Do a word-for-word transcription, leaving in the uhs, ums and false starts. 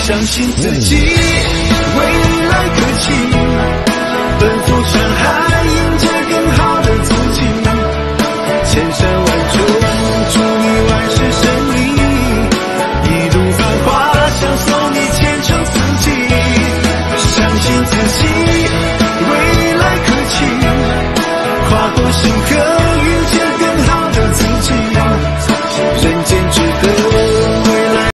相信自己，未来可期，奔赴山海，迎接更好的自己。千山万重，祝你万事胜利，一路繁华，相送你前程似锦。相信自己，未来可期，跨过星河。